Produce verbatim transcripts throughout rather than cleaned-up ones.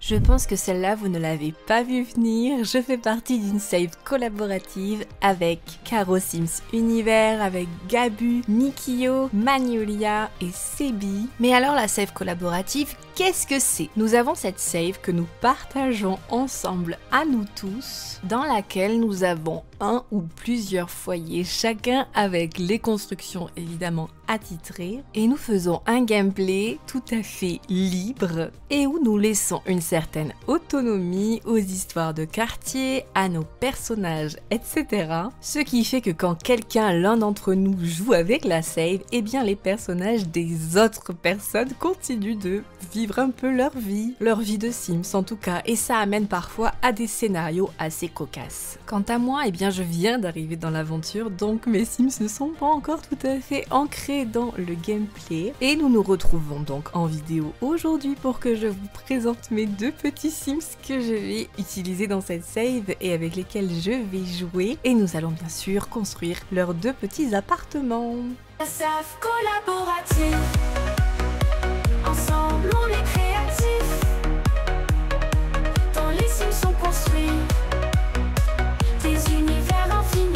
Je pense que celle-là, vous ne l'avez pas vu venir. Je fais partie d'une save collaborative avec Caro Sims Univers, avec Gabu, Nikio, Magnolia et Sebi. Mais alors la save collaborative, qu'est-ce que c'est? Nous avons cette save que nous partageons ensemble à nous tous, dans laquelle nous avons un ou plusieurs foyers, chacun avec les constructions évidemment attitrées, et nous faisons un gameplay tout à fait libre et où nous laissons une certaine autonomie aux histoires de quartier, à nos personnages, et cetera. Ce qui fait que quand quelqu'un, l'un d'entre nous, joue avec la save, eh bien les personnages des autres personnes continuent de vivre un peu leur vie, leur vie de Sims en tout cas, et ça amène parfois à des scénarios assez cocasses. Quant à moi, eh bien je viens d'arriver dans l'aventure, donc mes Sims ne sont pas encore tout à fait ancrés dans le gameplay, et nous nous retrouvons donc en vidéo aujourd'hui pour que je vous présente mes deux petits Sims que je vais utiliser dans cette save et avec lesquels je vais jouer, et nous allons bien sûr construire leurs deux petits appartements. La save collaborative, ensemble on est créatifs, dans les Sims sont construits des univers infinis.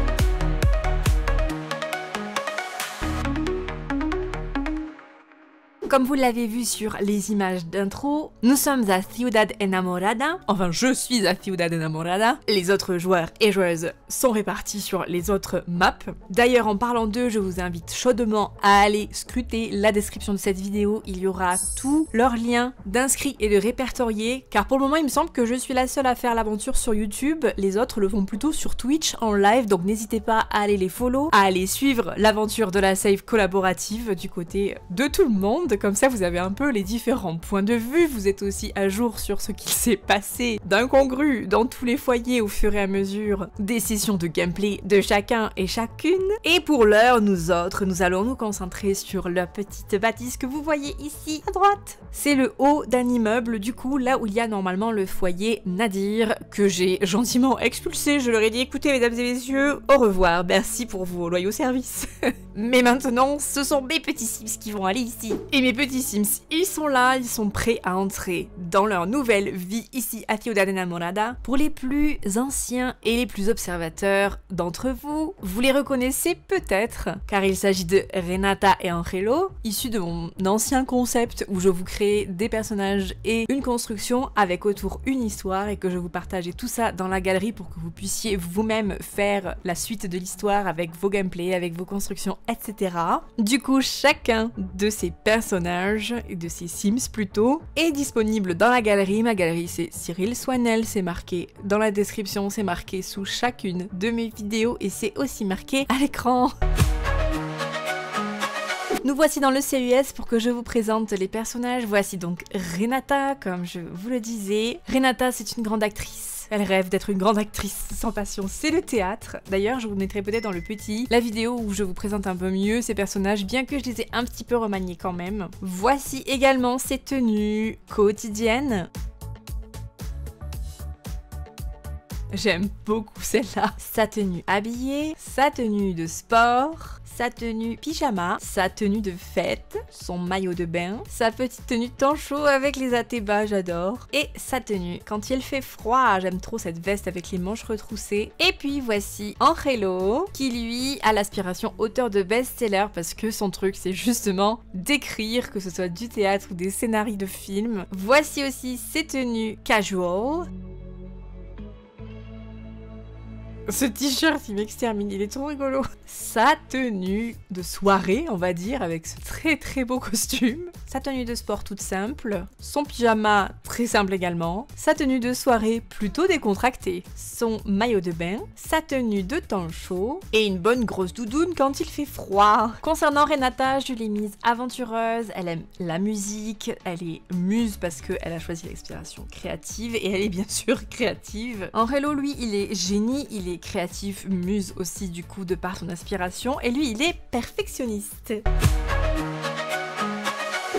Comme vous l'avez vu sur les images d'intro, nous sommes à Ciudad Enamorada. Enfin, je suis à Ciudad Enamorada. Les autres joueurs et joueuses sont répartis sur les autres maps. D'ailleurs, en parlant d'eux, je vous invite chaudement à aller scruter la description de cette vidéo. Il y aura tous leurs liens d'inscrits et de répertoriés. Car pour le moment, il me semble que je suis la seule à faire l'aventure sur YouTube. Les autres le font plutôt sur Twitch en live. Donc n'hésitez pas à aller les follow, à aller suivre l'aventure de la save collaborative du côté de tout le monde. Comme ça, vous avez un peu les différents points de vue, vous êtes aussi à jour sur ce qui s'est passé d'incongru dans tous les foyers au fur et à mesure des sessions de gameplay de chacun et chacune. Et pour l'heure, nous autres, nous allons nous concentrer sur la petite bâtisse que vous voyez ici à droite. C'est le haut d'un immeuble, du coup, là où il y a normalement le foyer Nadir, que j'ai gentiment expulsé. Je leur ai dit, écoutez mesdames et messieurs, au revoir, merci pour vos loyaux services. Mais maintenant, ce sont mes petits Sims qui vont aller ici. Et mes petits Sims, ils sont là, ils sont prêts à entrer dans leur nouvelle vie ici à Ciudad Enamorada. Pour les plus anciens et les plus observateurs d'entre vous, vous les reconnaissez peut-être, car il s'agit de Renata et Angelo, issus de mon ancien concept où je vous crée des personnages et une construction avec autour une histoire et que je vous partageais tout ça dans la galerie pour que vous puissiez vous-même faire la suite de l'histoire avec vos gameplays, avec vos constructions, et cetera. Du coup, chacun de ces personnages, et de ces Sims plutôt, est disponible dans la galerie. Ma galerie c'est Cyril Swanel, c'est marqué dans la description, c'est marqué sous chacune de mes vidéos et c'est aussi marqué à l'écran. Nous voici dans le C U S pour que je vous présente les personnages. Voici donc Renata, comme je vous le disais. Renata, c'est une grande actrice. Elle rêve d'être une grande actrice, sans passion, c'est le théâtre. D'ailleurs, je vous mettrai peut-être dans le petit la vidéo où je vous présente un peu mieux ces personnages, bien que je les ai un petit peu remaniés quand même. Voici également ses tenues quotidiennes. J'aime beaucoup celle-là. Sa tenue habillée, sa tenue de sport, sa tenue pyjama, sa tenue de fête, son maillot de bain, sa petite tenue tancho avec les atébas, j'adore, et sa tenue quand il fait froid, j'aime trop cette veste avec les manches retroussées. Et puis voici Angelo, qui lui a l'aspiration auteur de best-seller parce que son truc c'est justement d'écrire, que ce soit du théâtre ou des scénarios de films. Voici aussi ses tenues casual. Ce t-shirt, il m'extermine, il est trop rigolo. Sa tenue de soirée, on va dire, avec ce très très beau costume. Sa tenue de sport toute simple. Son pyjama très simple également. Sa tenue de soirée plutôt décontractée. Son maillot de bain. Sa tenue de temps chaud. Et une bonne grosse doudoune quand il fait froid. Concernant Renata, je l'ai mise aventureuse. Elle aime la musique. Elle est muse parce qu'elle a choisi l'expiration créative. Et elle est bien sûr créative. Angelo, lui, il est génie. Il est créatif, muse aussi du coup de par son inspiration, et lui il est perfectionniste.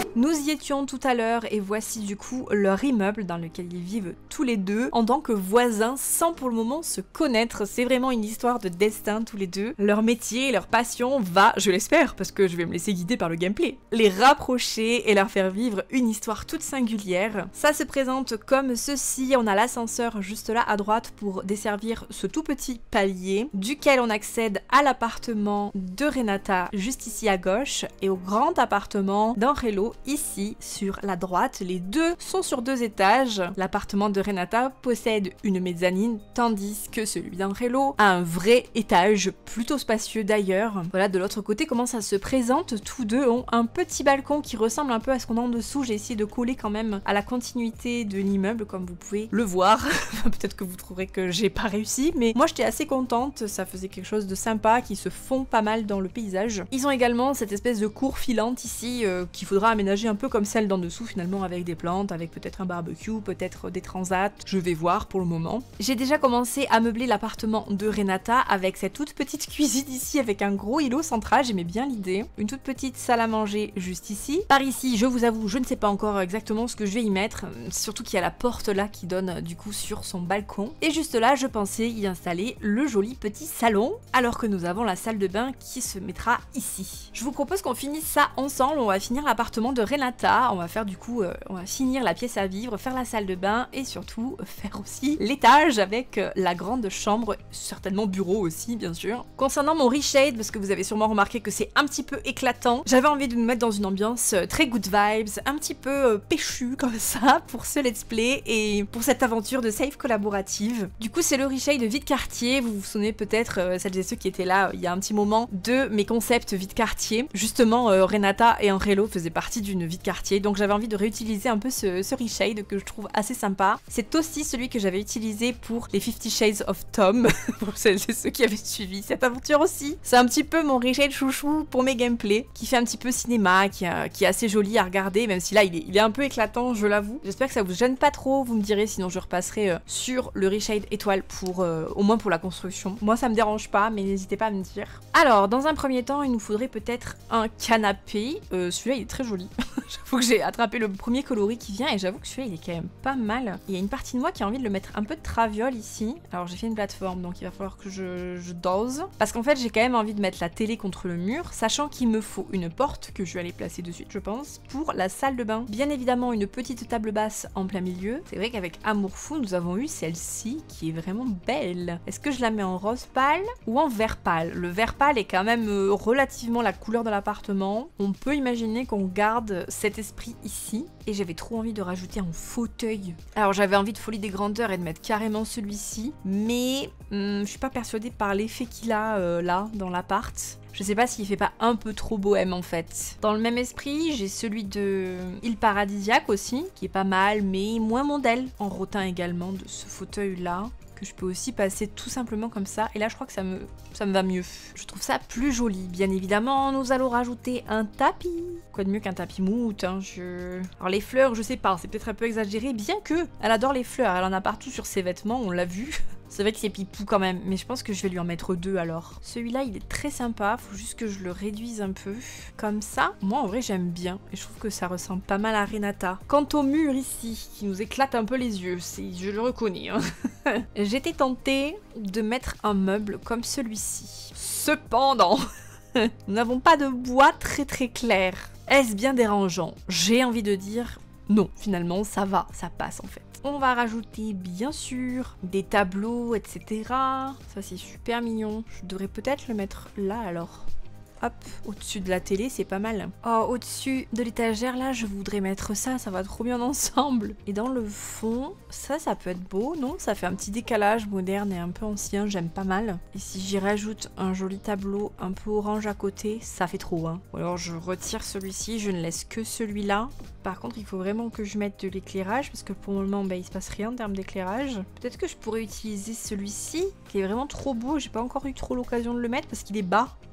Nous y étions tout à l'heure et voici du coup leur immeuble dans lequel ils vivent tous les deux en tant que voisins sans pour le moment se connaître. C'est vraiment une histoire de destin tous les deux. Leur métier, leur passion va, je l'espère, parce que je vais me laisser guider par le gameplay, les rapprocher et leur faire vivre une histoire toute singulière. Ça se présente comme ceci. On a l'ascenseur juste là à droite pour desservir ce tout petit palier duquel on accède à l'appartement de Renata juste ici à gauche et au grand appartement d'Angelo ici sur la droite. Les deux sont sur deux étages. L'appartement de Renata possède une mezzanine tandis que celui d'Angelo a un vrai étage plutôt spacieux d'ailleurs. Voilà de l'autre côté comment ça se présente. Tous deux ont un petit balcon qui ressemble un peu à ce qu'on a en dessous. J'ai essayé de coller quand même à la continuité de l'immeuble comme vous pouvez le voir. Peut-être que vous trouverez que j'ai pas réussi mais moi j'étais assez contente. Ça faisait quelque chose de sympa qui se fond pas mal dans le paysage. Ils ont également cette espèce de cour filante ici euh, qu'il faudra aménager un peu comme celle d'en dessous finalement avec des plantes, avec peut-être un barbecue, peut-être des transats. Je vais voir pour le moment. J'ai déjà commencé à meubler l'appartement de Renata avec cette toute petite cuisine ici avec un gros îlot central. J'aimais bien l'idée. Une toute petite salle à manger juste ici. Par ici, je vous avoue, je ne sais pas encore exactement ce que je vais y mettre. Surtout qu'il y a la porte là qui donne du coup sur son balcon. Et juste là, je pensais y installer le joli petit salon alors que nous avons la salle de bain qui se mettra ici. Je vous propose qu'on finisse ça ensemble. On va finir l'appartement de Renata. On va faire du coup, euh, on va finir la pièce à vivre, faire la salle de bain et surtout faire aussi l'étage avec euh, la grande chambre, certainement bureau aussi bien sûr. Concernant mon reshade, parce que vous avez sûrement remarqué que c'est un petit peu éclatant, j'avais envie de nous mettre dans une ambiance euh, très good vibes, un petit peu euh, péchu comme ça pour ce let's play et pour cette aventure de save collaborative. Du coup c'est le reshade vide quartier. Vous vous souvenez peut-être, euh, celles et ceux qui étaient là euh, il y a un petit moment, de mes concepts vide quartier. Justement euh, Renata et Angelo faisaient partie d'une vide quartier donc j'avais envie de réutiliser un peu ce, ce reshade que je trouve assez sympa. C'est aussi celui que j'avais utilisé pour les Fifty Shades of Tom pour celles et ceux qui avaient suivi cette aventure aussi. C'est un petit peu mon reshade chouchou pour mes gameplays qui fait un petit peu cinéma, qui, euh, qui est assez joli à regarder même si là il est, il est un peu éclatant je l'avoue. J'espère que ça vous gêne pas trop, vous me direz sinon je repasserai euh, sur le reshade étoile pour euh, au moins pour la construction. Moi ça me dérange pas mais n'hésitez pas à me dire. Alors dans un premier temps il nous faudrait peut-être un canapé. Euh, celui-là il est très joli. J'avoue que j'ai attrapé le premier coloris qui vient et j'avoue que celui-là il est quand même pas mal. Il y a une partie de moi qui a envie de le mettre un peu de traviole ici. Alors j'ai fait une plateforme donc il va falloir que je, je dose. Parce qu'en fait j'ai quand même envie de mettre la télé contre le mur, sachant qu'il me faut une porte que je vais aller placer de suite je pense, pour la salle de bain. Bien évidemment une petite table basse en plein milieu. C'est vrai qu'avec Amour Fou nous avons eu celle-ci qui est vraiment belle. Est-ce que je la mets en rose pâle ou en vert pâle? Le vert pâle est quand même euh, relativement la couleur de l'appartement. On peut imaginer qu'on garde cet esprit ici. Et j'avais trop envie de rajouter un fauteuil. Alors j'avais envie de folie des grandeurs et de mettre carrément celui-ci. Mais hum, je suis pas persuadée par l'effet qu'il a euh, là dans l'appart. Je sais pas s'il fait pas un peu trop bohème en fait. Dans le même esprit, j'ai celui de Île Paradisiaque aussi, qui est pas mal, mais moins mondaine. En rotin également de ce fauteuil là, que je peux aussi passer tout simplement comme ça. Et là je crois que ça me, ça me va mieux. Je trouve ça plus joli. Bien évidemment, nous allons rajouter un tapis. Quoi de mieux qu'un tapis moute, hein, je... Alors les fleurs, je sais pas, c'est peut-être un peu exagéré, bien que elle adore les fleurs, elle en a partout sur ses vêtements, on l'a vu. C'est vrai que c'est pipou quand même, mais je pense que je vais lui en mettre deux alors. Celui-là, il est très sympa, faut juste que je le réduise un peu. Comme ça, moi en vrai j'aime bien, et je trouve que ça ressemble pas mal à Renata. Quant au mur ici, qui nous éclate un peu les yeux, je le reconnais. Hein. J'étais tentée de mettre un meuble comme celui-ci. Cependant, nous n'avons pas de bois très très clair. Est-ce bien dérangeant? J'ai envie de dire non, finalement ça va, ça passe en fait. On va rajouter bien sûr des tableaux, et cetera. Ça c'est super mignon. Je devrais peut-être le mettre là alors. Hop, au-dessus de la télé, c'est pas mal. Oh, au-dessus de l'étagère, là, je voudrais mettre ça, ça va trop bien ensemble. Et dans le fond, ça, ça peut être beau, non? Ça fait un petit décalage moderne et un peu ancien, j'aime pas mal. Et si j'y rajoute un joli tableau un peu orange à côté, ça fait trop, hein. Ou alors je retire celui-ci, je ne laisse que celui-là. Par contre, il faut vraiment que je mette de l'éclairage, parce que pour le moment, bah, il se passe rien en termes d'éclairage. Peut-être que je pourrais utiliser celui-ci, qui est vraiment trop beau, j'ai pas encore eu trop l'occasion de le mettre, parce qu'il est bas.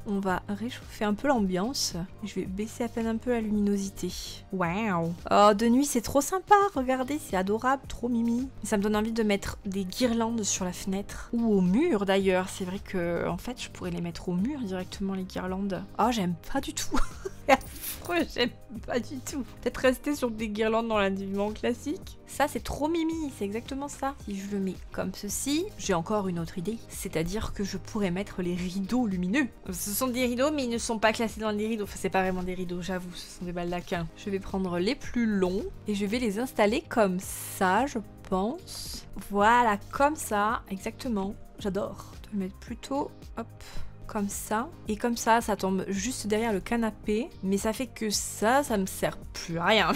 on va réchauffer un peu l'ambiance. Je vais baisser à peine un peu la luminosité. Waouh. Oh, de nuit, c'est trop sympa. Regardez, c'est adorable, trop mimi. Ça me donne envie de mettre des guirlandes sur la fenêtre. Ou au mur, d'ailleurs. C'est vrai que, en fait, je pourrais les mettre au mur directement, les guirlandes. Oh, j'aime pas du tout. Affreux, j'aime pas du tout. Peut-être rester sur des guirlandes dans l'habillement classique. Ça, c'est trop mimi, c'est exactement ça. Si je le mets comme ceci, j'ai encore une autre idée. C'est-à-dire que je pourrais mettre les rideaux lumineux. Ce sont des rideaux, mais ils ne sont pas classés dans les rideaux. Enfin, c'est pas vraiment des rideaux, j'avoue, ce sont des baldaquins. Je vais prendre les plus longs et je vais les installer comme ça, je pense. Voilà, comme ça, exactement. J'adore. Je vais le mettre plutôt, hop, comme ça. Et comme ça, ça tombe juste derrière le canapé. Mais ça fait que ça, ça me sert plus à rien.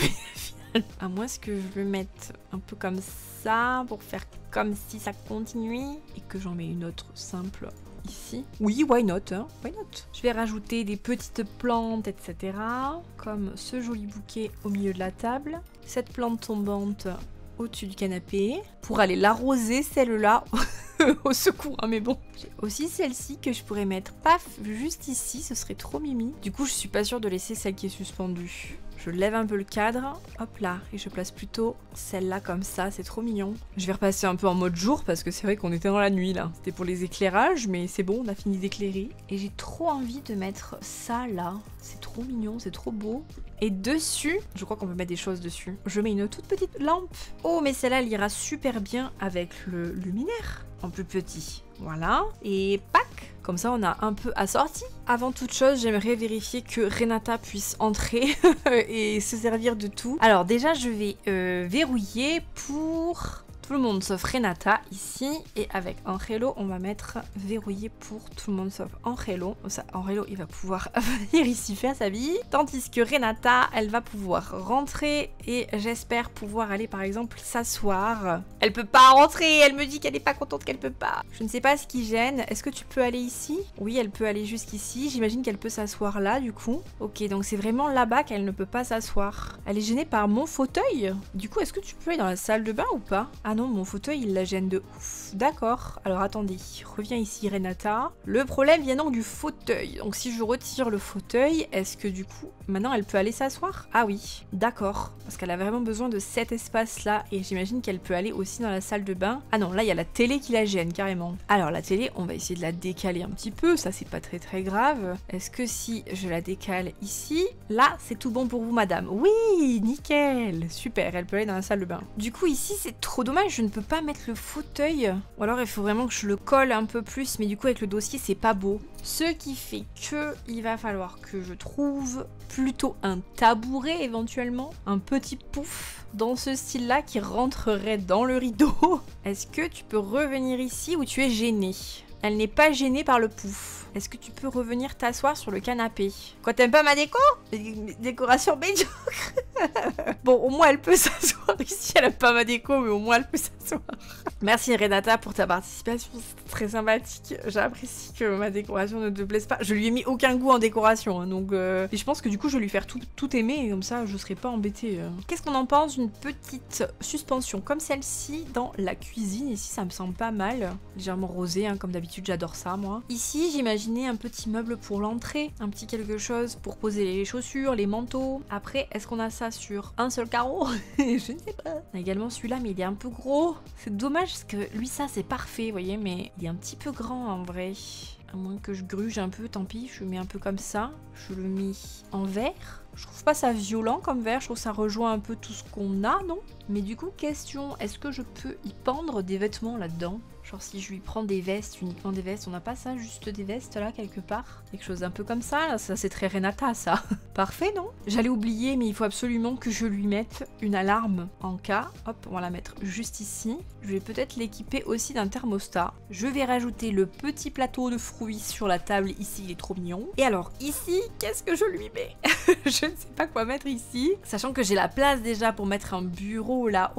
À moins que je le mette un peu comme ça pour faire comme si ça continuait et que j'en mets une autre simple ici. Oui, why not, hein? Why not? Je vais rajouter des petites plantes, et cetera. Comme ce joli bouquet au milieu de la table. Cette plante tombante au-dessus du canapé pour aller l'arroser, celle-là. Au secours, hein, mais bon. J'ai aussi celle-ci que je pourrais mettre, paf, juste ici, ce serait trop mimi. Du coup, je suis pas sûre de laisser celle qui est suspendue. Je lève un peu le cadre, hop là, et je place plutôt celle-là comme ça, c'est trop mignon. Je vais repasser un peu en mode jour parce que c'est vrai qu'on était dans la nuit là. C'était pour les éclairages, mais c'est bon, on a fini d'éclairer. Et j'ai trop envie de mettre ça là, c'est trop mignon, c'est trop beau. Et dessus, je crois qu'on peut mettre des choses dessus. Je mets une toute petite lampe. Oh, mais celle-là, elle ira super bien avec le luminaire en plus petit. Voilà, et pack. Comme ça, on a un peu assorti. Avant toute chose, j'aimerais vérifier que Renata puisse entrer et se servir de tout. Alors déjà, je vais euh, verrouiller pour tout le monde sauf Renata ici. Et avec Angelo, on va mettre verrouillé pour tout le monde sauf Angelo. Ça, Angelo, il va pouvoir venir ici faire sa vie. Tandis que Renata, elle va pouvoir rentrer et j'espère pouvoir aller par exemple s'asseoir. Elle peut pas rentrer, elle me dit qu'elle est pas contente qu'elle peut pas. Je ne sais pas ce qui gêne. Est-ce que tu peux aller ici? Oui, elle peut aller jusqu'ici. J'imagine qu'elle peut s'asseoir là du coup. Ok, donc c'est vraiment là-bas qu'elle ne peut pas s'asseoir. Elle est gênée par mon fauteuil. Du coup, est-ce que tu peux aller dans la salle de bain ou pas? Ah non, mon fauteuil, il la gêne de ouf. D'accord. Alors attendez, reviens ici Renata. Le problème vient donc du fauteuil. Donc si je retire le fauteuil, est-ce que du coup, maintenant elle peut aller s'asseoir? Ah oui, d'accord. Parce qu'elle a vraiment besoin de cet espace-là et j'imagine qu'elle peut aller aussi dans la salle de bain. Ah non, là il y a la télé qui la gêne carrément. Alors la télé, on va essayer de la décaler un petit peu. Ça c'est pas très très grave. Est-ce que si je la décale ici, là c'est tout bon pour vous madame? Oui, nickel. Super, elle peut aller dans la salle de bain. Du coup ici c'est trop dommage, je ne peux pas mettre le fauteuil. Ou alors il faut vraiment que je le colle un peu plus, mais du coup avec le dossier c'est pas beau. Ce qui fait que il va falloir que je trouve plutôt un tabouret éventuellement, un petit pouf dans ce style là qui rentrerait dans le rideau. Est-ce que tu peux revenir ici ou tu es gênée? Elle n'est pas gênée par le pouf. Est-ce que tu peux revenir t'asseoir sur le canapé? Quoi, t'aimes pas ma déco? Décoration médiocre. Bon, au moins elle peut s'asseoir ici. Elle aime pas ma déco, mais au moins elle peut s'asseoir. Merci Renata pour ta participation, c'était très sympathique. J'apprécie que ma décoration ne te plaise pas. Je lui ai mis aucun goût en décoration, hein, donc euh... et je pense que du coup je vais lui faire tout, tout aimer, et comme ça je serai pas embêtée. Euh. Qu'est-ce qu'on en pense d'une petite suspension comme celle-ci dans la cuisine? Ici ça me semble pas mal, légèrement rosé, hein, comme d'habitude j'adore ça moi. Ici j'imaginais un petit meuble pour l'entrée, un petit quelque chose pour poser les chaussures, les manteaux. Après, est-ce qu'on a ça sur un seul carreau? Je ne sais pas. On a également celui-là, mais il est un peu gros. C'est dommage parce que lui ça c'est parfait, vous voyez, mais il est un petit peu grand en vrai. À moins que je gruge un peu, tant pis, je le mets un peu comme ça. Je le mets en vert. Je trouve pas ça violent comme vert, je trouve que ça rejoint un peu tout ce qu'on a, non? Mais du coup, question, est-ce que je peux y pendre des vêtements là-dedans? Genre si je lui prends des vestes, uniquement des vestes, on n'a pas ça, juste des vestes là quelque part? Quelque chose un peu comme ça, là, ça c'est très Renata ça. Parfait, non? J'allais oublier, mais il faut absolument que je lui mette une alarme en cas. Hop, on va la mettre juste ici. Je vais peut-être l'équiper aussi d'un thermostat. Je vais rajouter le petit plateau de fruits sur la table ici, il est trop mignon. Et alors ici, qu'est-ce que je lui mets? Je ne sais pas quoi mettre ici. Sachant que j'ai la place déjà pour mettre un bureau là-haut.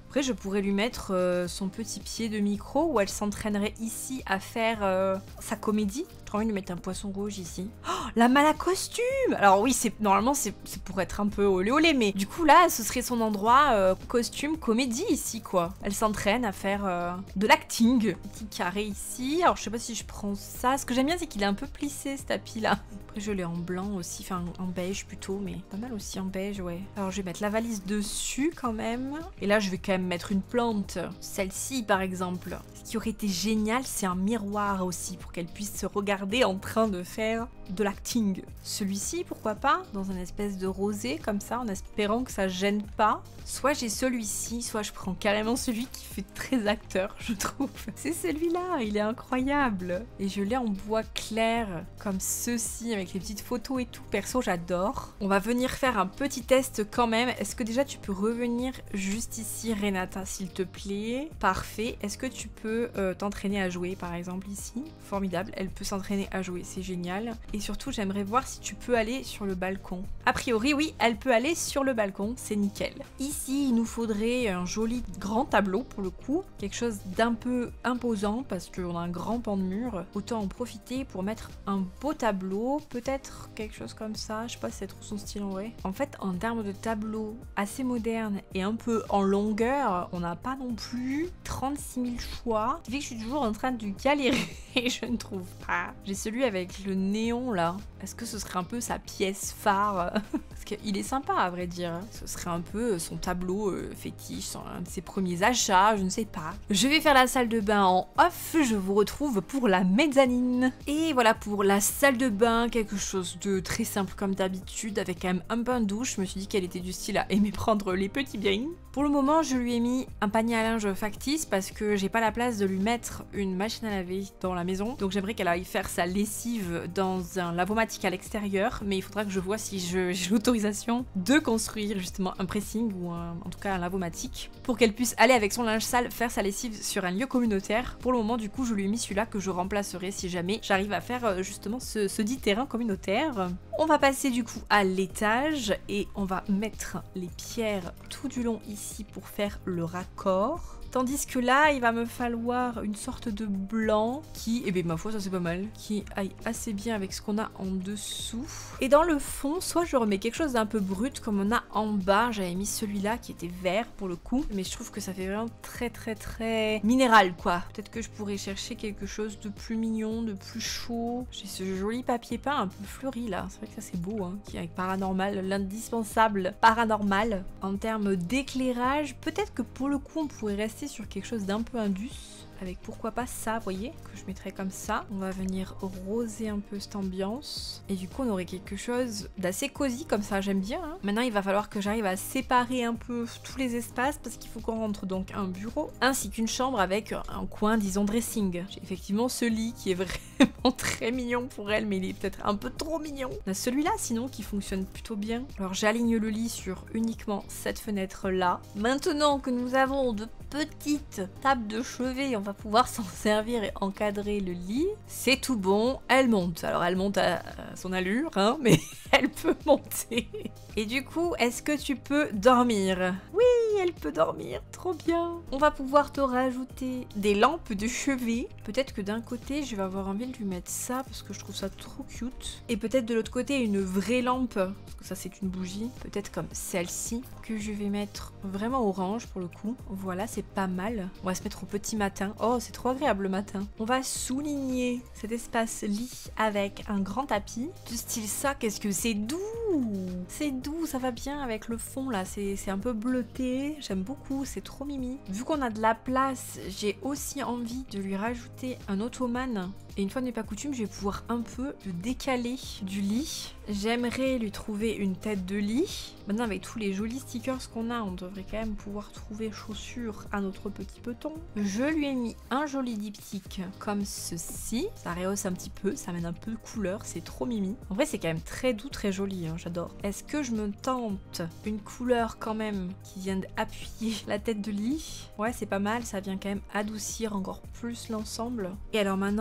Après, je pourrais lui mettre euh, son petit pied de micro où elle s'entraînerait ici à faire euh, sa comédie. J'ai envie de lui mettre un poisson rouge ici. Oh, la malle à costume! Alors oui, c'est normalement c'est pour être un peu olé olé, mais du coup là, ce serait son endroit euh, costume comédie ici quoi. Elle s'entraîne à faire euh, de l'acting. Petit carré ici. Alors je sais pas si je prends ça. Ce que j'aime bien, c'est qu'il est un peu plissé ce tapis là. Après je l'ai en blanc aussi, enfin en beige plutôt, mais pas mal aussi en beige, ouais. Alors je vais mettre la valise dessus quand même. Et là je vais quand même mettre une plante. Celle-ci par exemple. Ce qui aurait été génial, c'est un miroir aussi pour qu'elle puisse se regarder en train de faire de l'acting. Celui-ci, pourquoi pas, dans un espèce de rosé comme ça, en espérant que ça gêne pas. Soit j'ai celui-ci, soit je prends carrément celui qui fait très acteur, je trouve. C'est celui-là, il est incroyable. Et je l'ai en bois clair, comme ceci, avec les petites photos et tout. Perso, j'adore. On va venir faire un petit test quand même. Est-ce que déjà tu peux revenir juste ici, Renata, s'il te plaît? Parfait. Est-ce que tu peux euh, t'entraîner à jouer, par exemple, ici? Formidable. Elle peut s'entraîner à jouer, c'est génial. Et surtout, j'aimerais voir si tu peux aller sur le balcon. A priori, oui, elle peut aller sur le balcon, c'est nickel. Ici, il nous faudrait un joli grand tableau, pour le coup. Quelque chose d'un peu imposant, parce qu'on a un grand pan de mur. Autant en profiter pour mettre un beau tableau. Peut-être quelque chose comme ça. Je sais pas si c'est trop son style en vrai. En fait, en termes de tableau assez moderne et un peu en longueur, on n'a pas non plus trente-six mille choix. Ce qui fait que je suis toujours en train de galérer et je ne trouve pas. J'ai celui avec le néon là. Est-ce que ce serait un peu sa pièce phare? Parce qu'il est sympa à vrai dire. Ce serait un peu son tableau euh, fétiche, un de ses premiers achats, je ne sais pas. Je vais faire la salle de bain en off. Je vous retrouve pour la mezzanine. Et voilà pour la salle de bain, quelque chose de très simple comme d'habitude, avec quand même un bain de douche. Je me suis dit qu'elle était du style à aimer prendre les petits bains. Pour le moment, je lui ai mis un panier à linge factice parce que j'ai pas la place de lui mettre une machine à laver dans la maison. Donc j'aimerais qu'elle aille faire sa lessive dans un lavomatique à l'extérieur, mais il faudra que je vois si j'ai l'autorisation de construire justement un pressing ou un, en tout cas un lavomatique pour qu'elle puisse aller avec son linge sale faire sa lessive sur un lieu communautaire. Pour le moment, du coup, je lui ai mis celui-là que je remplacerai si jamais j'arrive à faire justement ce, ce dit terrain communautaire. On va passer du coup à l'étage et on va mettre les pierres tout du long ici pour faire le raccord. Tandis que là, il va me falloir une sorte de blanc qui, eh bien ma foi, ça c'est pas mal, qui aille assez bien avec ce qu'on a en dessous. Et dans le fond, soit je remets quelque chose d'un peu brut comme on a en bas. J'avais mis celui-là qui était vert pour le coup, mais je trouve que ça fait vraiment très très très minéral quoi. Peut-être que je pourrais chercher quelque chose de plus mignon, de plus chaud. J'ai ce joli papier peint un peu fleuri là. C'est vrai que ça c'est beau, hein, qui est avec paranormal, l'indispensable paranormal. En termes d'éclairage, peut-être que pour le coup on pourrait rester sur quelque chose d'un peu indus, avec pourquoi pas ça, vous voyez, que je mettrais comme ça. On va venir roser un peu cette ambiance. Et du coup, on aurait quelque chose d'assez cosy comme ça, j'aime bien. Hein. Maintenant, il va falloir que j'arrive à séparer un peu tous les espaces parce qu'il faut qu'on rentre donc un bureau ainsi qu'une chambre avec un coin, disons, dressing. J'ai effectivement ce lit qui est vraiment très mignon pour elle, mais il est peut-être un peu trop mignon. On a celui-là, sinon, qui fonctionne plutôt bien. Alors, j'aligne le lit sur uniquement cette fenêtre-là. Maintenant que nous avons de petites tables de chevet, on va pouvoir s'en servir et encadrer le lit. C'est tout bon, elle monte. Alors elle monte à, à son allure, hein, mais elle peut monter. Et du coup, est-ce que tu peux dormir? Oui, elle peut dormir, trop bien. On va pouvoir te rajouter des lampes de chevet. Peut-être que d'un côté, je vais avoir envie de lui mettre ça parce que je trouve ça trop cute. Et peut-être de l'autre côté, une vraie lampe, parce que ça c'est une bougie. Peut-être comme celle-ci, que je vais mettre vraiment orange pour le coup. Voilà, c'est pas mal. On va se mettre au petit matin. Oh, c'est trop agréable le matin. On va souligner cet espace lit avec un grand tapis. Du style ça, qu'est-ce que c'est doux! C'est doux, ça va bien avec le fond là. C'est un peu bleuté. J'aime beaucoup, c'est trop mimi. Vu qu'on a de la place, j'ai aussi envie de lui rajouter un ottoman. Et une fois n'est pas coutume, je vais pouvoir un peu le décaler du lit. J'aimerais lui trouver une tête de lit. Maintenant, avec tous les jolis stickers qu'on a, on devrait quand même pouvoir trouver chaussures à notre petit peton. Je lui ai mis un joli diptyque comme ceci. Ça rehausse un petit peu, ça amène un peu de couleur, c'est trop mimi. En vrai, c'est quand même très doux, très joli, hein, j'adore. Est-ce que je me tente une couleur quand même qui vient d'appuyer la tête de lit? Ouais, c'est pas mal, ça vient quand même adoucir encore plus l'ensemble. Et alors maintenant, il nous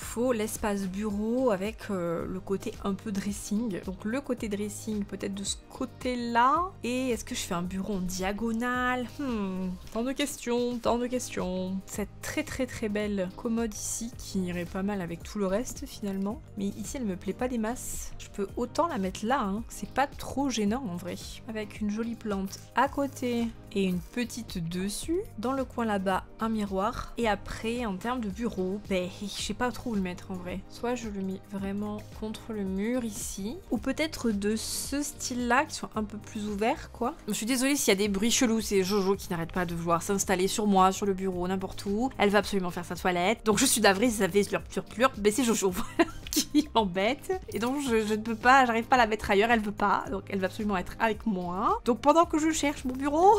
faut l'espace bureau avec euh, le côté un peu dressing. Donc le côté dressing peut-être de ce côté-là. Et est-ce que je fais un bureau en diagonale? Hmm, tant de questions, tant de questions. Cette très très très belle commode ici qui irait pas mal avec tout le reste finalement. Mais ici elle me plaît pas des masses. Je peux autant la mettre là, hein. C'est pas trop gênant en vrai. Avec une jolie plante à côté et une petite dessus. Dans le coin là-bas, un miroir. Et après, en termes de bureau, ben, je sais pas trop où le mettre en vrai. Soit je le mets vraiment contre le mur ici, ou peut-être de ce style-là, qui soit un peu plus ouvert, quoi. Je suis désolée s'il y a des bruits chelous, c'est Jojo qui n'arrête pas de vouloir s'installer sur moi, sur le bureau, n'importe où. Elle va absolument faire sa toilette. Donc je suis navrée si ça fait slurp, slurp, slurp, mais c'est Jojo qui m'embête. Et donc je, je ne peux pas, j'arrive pas à la mettre ailleurs, elle veut pas. Donc elle va absolument être avec moi. Donc pendant que je cherche mon bureau,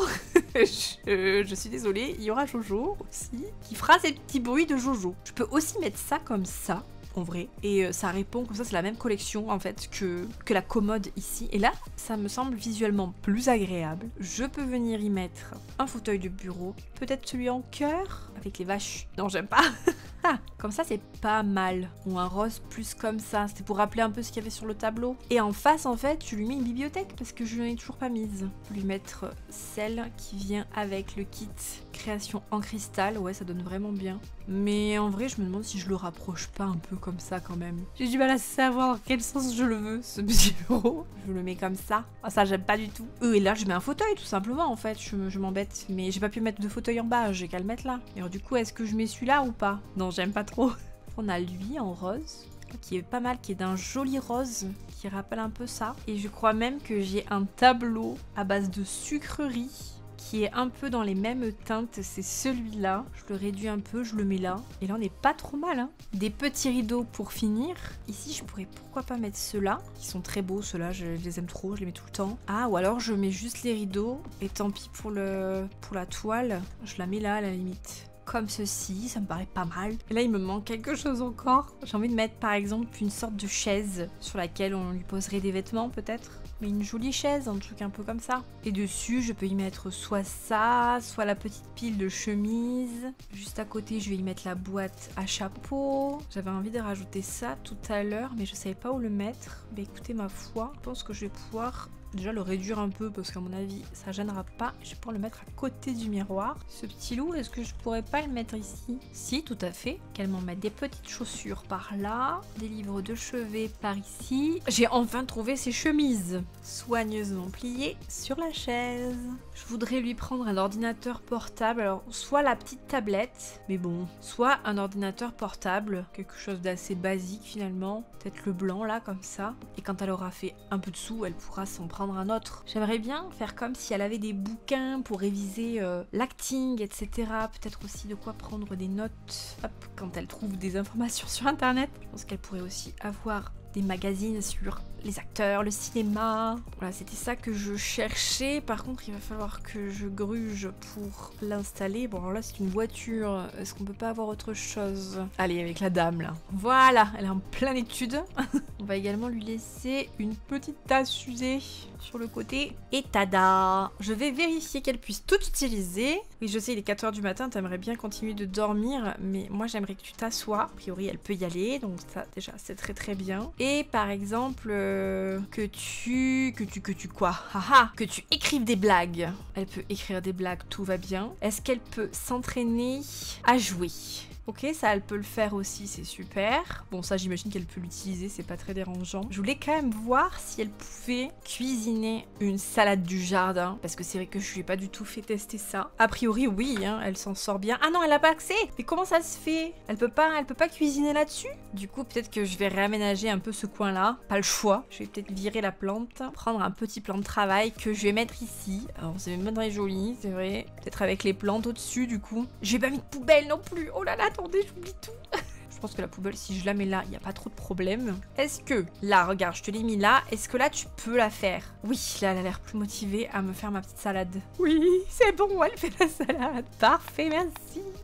je, je suis désolée, il y aura Jojo aussi, qui fera ces petits bruits de Jojo. Je peux aussi mettre ça comme ça, en vrai, et euh, ça répond comme ça, c'est la même collection en fait que, que la commode ici. Et là, ça me semble visuellement plus agréable. Je peux venir y mettre un fauteuil de bureau, peut-être celui en cœur, avec les vaches. Non, j'aime pas. Comme ça, c'est pas mal. Ou un rose plus comme ça. C'était pour rappeler un peu ce qu'il y avait sur le tableau. Et en face, en fait, je lui mets une bibliothèque parce que je n'en ai toujours pas mise. Je vais lui mettre celle qui vient avec le kit création en cristal. Ouais, ça donne vraiment bien. Mais en vrai, je me demande si je le rapproche pas un peu comme ça quand même. J'ai du mal à savoir dans quel sens je le veux, ce petit bureau. Je le mets comme ça. Ah, ça, j'aime pas du tout. Euh, et là, je mets un fauteuil, tout simplement, en fait. Je, je m'embête. Mais j'ai pas pu mettre de fauteuil en bas. J'ai qu'à le mettre là. Et alors, du coup, est-ce que je mets celui-là ou pas? Non, j'aime pas trop. On a lui en rose, qui est pas mal, qui est d'un joli rose, qui rappelle un peu ça. Et je crois même que j'ai un tableau à base de sucreries qui est un peu dans les mêmes teintes, c'est celui-là. Je le réduis un peu, je le mets là. Et là, on n'est pas trop mal, hein. Des petits rideaux pour finir. Ici, je pourrais pourquoi pas mettre ceux-là, qui sont très beaux, ceux-là, je, je les aime trop, je les mets tout le temps. Ah, ou alors je mets juste les rideaux, et tant pis pour, le, pour la toile, je la mets là à la limite. Comme ceci, ça me paraît pas mal. Et là, il me manque quelque chose encore. J'ai envie de mettre par exemple une sorte de chaise sur laquelle on lui poserait des vêtements peut-être. Mais une jolie chaise, un truc un peu comme ça. Et dessus, je peux y mettre soit ça, soit la petite pile de chemise. Juste à côté, je vais y mettre la boîte à chapeau. J'avais envie de rajouter ça tout à l'heure, mais je savais pas où le mettre. Bah écoutez, ma foi, je pense que je vais pouvoir déjà le réduire un peu parce qu'à mon avis ça gênera pas. Je vais pouvoir le mettre à côté du miroir. Ce petit loup, est-ce que je pourrais pas le mettre ici? Si, tout à fait. Qu'elle m'en mette des petites chaussures par là, des livres de chevet par ici. J'ai enfin trouvé ses chemises soigneusement pliées sur la chaise. Je voudrais lui prendre un ordinateur portable, alors soit la petite tablette, mais bon, soit un ordinateur portable, quelque chose d'assez basique finalement, peut-être le blanc là comme ça. Et quand elle aura fait un peu de sous, elle pourra s'en prendre un autre. J'aimerais bien faire comme si elle avait des bouquins pour réviser euh, l'acting, et cetera. Peut-être aussi de quoi prendre des notes, hop, quand elle trouve des informations sur internet. Je pense qu'elle pourrait aussi avoir des magazines sur les acteurs, le cinéma. Voilà, c'était ça que je cherchais. Par contre, il va falloir que je gruge pour l'installer. Bon, alors là, c'est une voiture. Est-ce qu'on peut pas avoir autre chose? Allez, avec la dame, là. Voilà, elle est en pleine étude. On va également lui laisser une petite tasse usée sur le côté. Et tada! Je vais vérifier qu'elle puisse tout utiliser. Oui, je sais, il est quatre heures du matin, t'aimerais bien continuer de dormir, mais moi, j'aimerais que tu t'assoies. A priori, elle peut y aller, donc ça, déjà, c'est très très bien. Et par exemple... Euh, que tu... Que tu... Que tu quoi? Haha, que tu écrives des blagues. Elle peut écrire des blagues, tout va bien. Est-ce qu'elle peut s'entraîner à jouer? Ok, ça elle peut le faire aussi, c'est super. Bon, ça j'imagine qu'elle peut l'utiliser, c'est pas très dérangeant. Je voulais quand même voir si elle pouvait cuisiner une salade du jardin, parce que c'est vrai que je lui ai pas du tout fait tester ça. A priori oui, hein, elle s'en sort bien. Ah non, elle a pas accès. Mais comment ça se fait? Elle peut pas, elle peut pas cuisiner là-dessus? Du coup, peut-être que je vais réaménager un peu ce coin-là. Pas le choix. Je vais peut-être virer la plante, prendre un petit plan de travail que je vais mettre ici. Alors c'est même pas très joli, c'est vrai. Peut-être avec les plantes au-dessus du coup. J'ai pas mis de poubelle non plus. Oh là là, attendez, j'oublie tout. Je pense que la poubelle, si je la mets là, il n'y a pas trop de problème. Est-ce que, là, regarde, je te l'ai mis là, est-ce que là, tu peux la faire? Oui, là, elle a l'air plus motivée à me faire ma petite salade. Oui, c'est bon, elle fait la salade. Parfait, merci.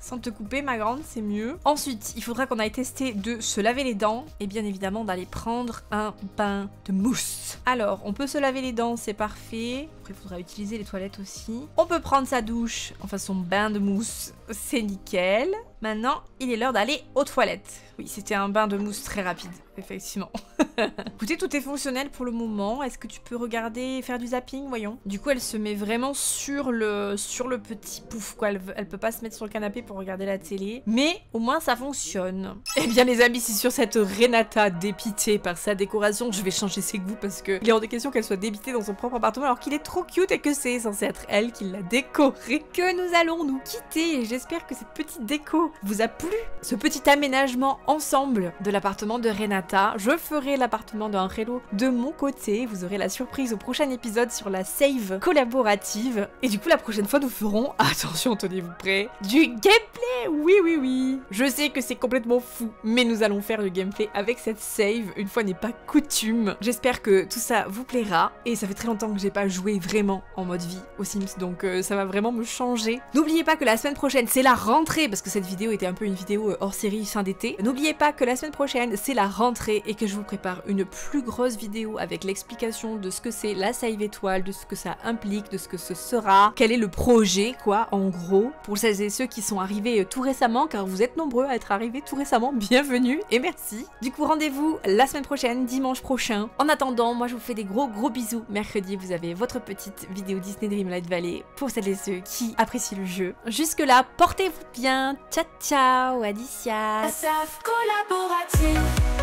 sans te couper ma grande, c'est mieux. Ensuite, il faudra qu'on aille tester de se laver les dents et bien évidemment d'aller prendre un bain de mousse. Alors, on peut se laver les dents, c'est parfait. Après, il faudra utiliser les toilettes aussi. On peut prendre sa douche, enfin son bain de mousse, c'est nickel. Maintenant, il est l'heure d'aller aux toilettes. Oui, c'était un bain de mousse très rapide, effectivement. Écoutez, tout est fonctionnel pour le moment. Est-ce que tu peux regarder, faire du zapping, voyons. Du coup, elle se met vraiment sur le, sur le petit pouf, quoi. Elle, elle peut pas se mettre sur le canapé pour regarder la télé. Mais au moins, ça fonctionne. Eh bien, les amis, c'est sur cette Renata dépitée par sa décoration. Je vais changer ses goûts parce que il est hors de question qu'elle soit dépitée dans son propre appartement alors qu'il est trop cute et que c'est censé être elle qui l'a décoré. Que nous allons nous quitter et j'espère que cette petite déco vous a plu. Ce petit aménagement ensemble de l'appartement de Renata. Je ferai l'appartement de Angelo de mon côté. Vous aurez la surprise au prochain épisode sur la save collaborative. Et du coup, la prochaine fois, nous ferons, attention, tenez-vous prêts, du gameplay. Oui, oui, oui. Je sais que c'est complètement fou, mais nous allons faire du gameplay avec cette save. Une fois n'est pas coutume. J'espère que tout ça vous plaira. Et ça fait très longtemps que j'ai pas joué vraiment en mode vie aux Sims, donc euh, ça va vraiment me changer. N'oubliez pas que la semaine prochaine, c'est la rentrée, parce que cette vidéo était un peu une vidéo hors série fin d'été. N'oubliez pas que la semaine prochaine, c'est la rentrée et que je vous prépare une plus grosse vidéo avec l'explication de ce que c'est la save étoile, de ce que ça implique, de ce que ce sera, quel est le projet, quoi, en gros, pour celles et ceux qui sont arrivés tout récemment, car vous êtes nombreux à être arrivés tout récemment, bienvenue et merci. Du coup, rendez-vous la semaine prochaine, dimanche prochain. En attendant, moi je vous fais des gros gros bisous. Mercredi, vous avez votre petite vidéo Disney Dreamlight Valley pour celles et ceux qui apprécient le jeu. Jusque là, portez-vous bien. Ciao ciao, Alicia. La S A F collaborative.